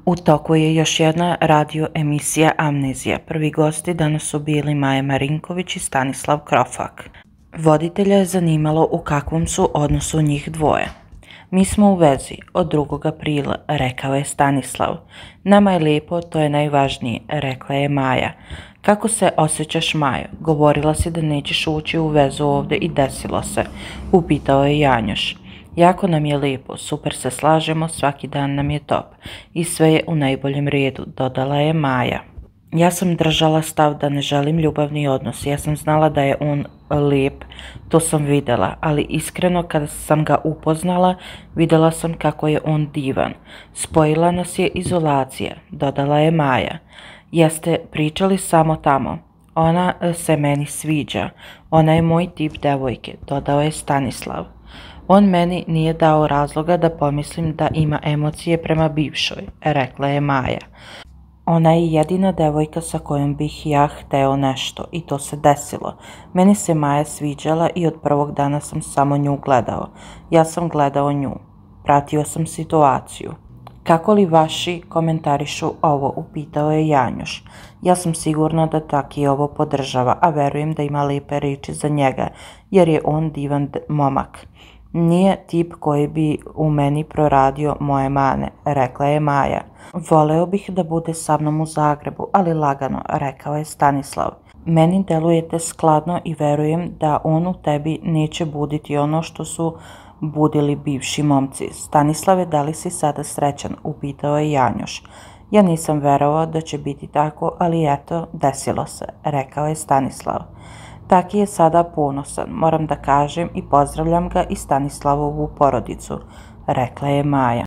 U toku je još jedna radio emisija Amnezija. Prvi gosti danas su bili Maja Marinković i Stanislav Krofak. Voditelja je zanimalo u kakvom su odnosu njih dvoje. Mi smo u vezi od 2. aprila, rekao je Stanislav. Nama je lijepo, to je najvažnije, rekla je Maja. Kako se osjećaš, Majo? Govorila si da nećeš ući u vezu ovdje i desilo se, upitao je Janjoš. Jako nam je lijepo, super se slažemo, svaki dan nam je top i sve je u najboljem redu, dodala je Maja. Ja sam držala stav da ne želim ljubavni odnos, ja sam znala da je on lijep, to sam vidjela, ali iskreno kada sam ga upoznala, vidjela sam kako je on divan. Spojila nas je izolacija, dodala je Maja. Jeste pričali samo tamo? Ona se meni sviđa, ona je moj tip devojke, dodao je Stanislav. On meni nije dao razloga da pomislim da ima emocije prema bivšoj, rekla je Maja. Ona je jedina devojka sa kojom bih ja hteo nešto i to se desilo. Meni se Maja sviđala i od prvog dana sam samo nju gledao. Ja sam gledao nju. Pratio sam situaciju. Kako li vaši komentarišu ovo, upitao je Janjoš. Ja sam sigurna da Taki ovo podržava, a verujem da ima lijepe riječi za njega, jer je on divan momak. Nije tip koji bi u meni proradio moje mane, rekla je Maja. Voleo bih da bude sa mnom u Zagrebu, ali lagano, rekao je Stanislav. Meni delujete skladno i verujem da on u tebi neće buditi ono što su budili bivši momci. Stanislave, da li si sada srećan, upitao je Janjoš. Ja nisam verovao da će biti tako, ali eto, desilo se, rekao je Stanislav. Taki je sada ponosan, moram da kažem, i pozdravljam ga i Stanislavovu porodicu, rekla je Maja.